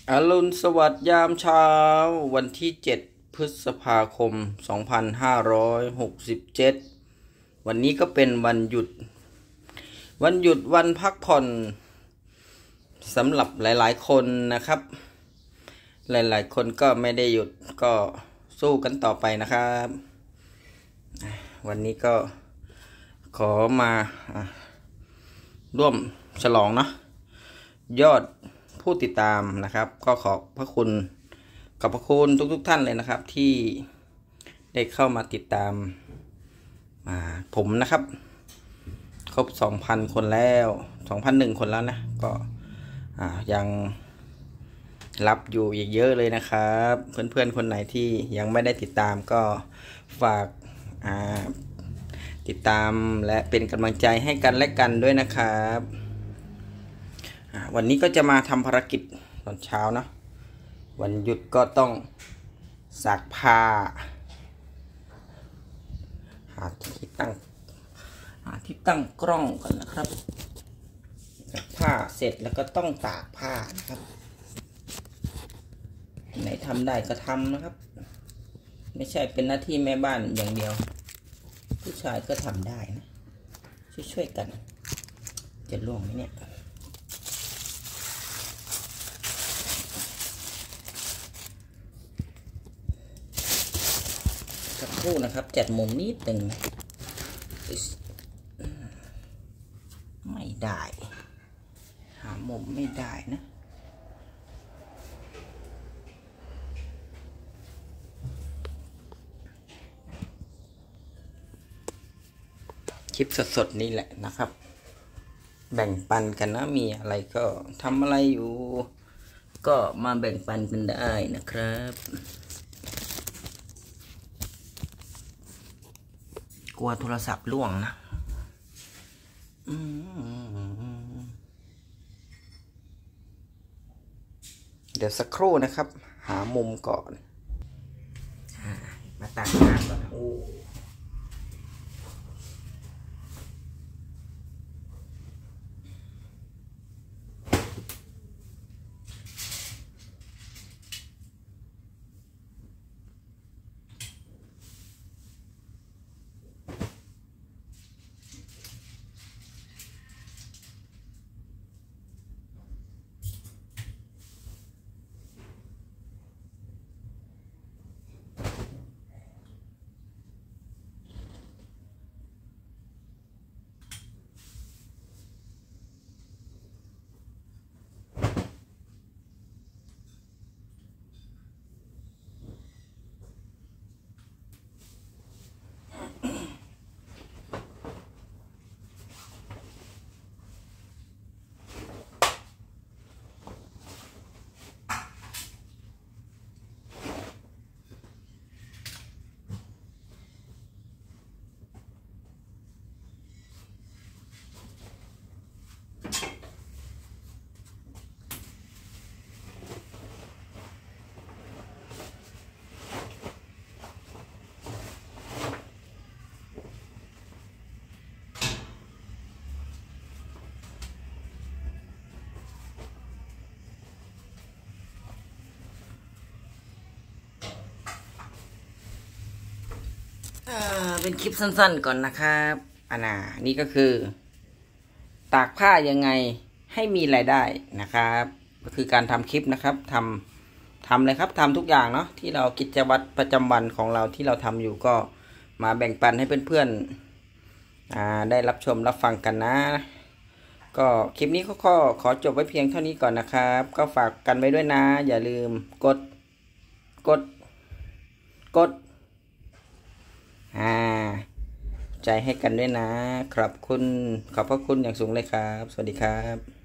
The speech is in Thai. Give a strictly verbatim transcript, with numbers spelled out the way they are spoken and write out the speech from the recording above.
อรุณสวัสดิ์ยามเช้าวันที่เจ็ดพฤษภาคมสองพันห้าร้อยหกสิบเจ็ดวันนี้ก็เป็นวันหยุดวันหยุดวันพักผ่อนสำหรับหลายๆคนนะครับหลายๆคนก็ไม่ได้หยุดก็สู้กันต่อไปนะครับวันนี้ก็ขอมาร่วมฉลองเนาะยอดผู้ติดตามนะครับก็ขอบพระคุณขอบพระคุณทุกๆ ท่านเลยนะครับที่ได้เข้ามาติดตามผมนะครับครบ สองพัน คนแล้ว สองพันหนึ่ง คนแล้วนะก็ยังรับอยู่อีกเยอะเลยนะครับเพื่อนๆคนไหนที่ยังไม่ได้ติดตามก็ฝากติดตามและเป็นกำลังใจให้กันและกันด้วยนะครับวันนี้ก็จะมาทำภารกิจตอนเช้านะวันหยุดก็ต้องซักผ้าหาที่ตั้งหาที่ตั้งกล้องก่อนนะครับซักผ้าเสร็จแล้วก็ต้องตากผ้านะครับไหนทำได้ก็ทำนะครับไม่ใช่เป็นหน้าที่แม่บ้านอย่างเดียวผู้ชายก็ทำได้นะช่วยๆกันจะล่วงไหมเนี่ยสักครู่นะครับจัดมุมนิดหนึ่งไม่ได้หามุมไม่ได้นะคลิปสดๆนี่แหละนะครับแบ่งปันกันนะมีอะไรก็ทำอะไรอยู่ก็มาแบ่งปันกันได้นะครับกลัวโทรศัพท์ล่วงนะเดี๋ยวสักครู่นะครับหามุมก่อนมาตักน้ำก่อนโอ้เป็นคลิปสั้นๆก่อนนะครับอันน่ะนี่ก็คือตากผ้ายังไงให้มีรายได้นะครับก็คือการทำคลิปนะครับทำทำเลยครับทำทุกอย่างเนาะที่เรากิจวัตรประจำวันของเราที่เราทำอยู่ก็มาแบ่งปันให้เพื่อนๆอ่าได้รับชมรับฟังกันนะก็คลิปนี้ก็ขอขอจบไว้เพียงเท่านี้ก่อนนะครับก็ฝากกันไว้ด้วยนะอย่าลืมกดกดกดอ่าใจให้กันด้วยนะขอบคุณขอบพระคุณอย่างสูงเลยครับสวัสดีครับ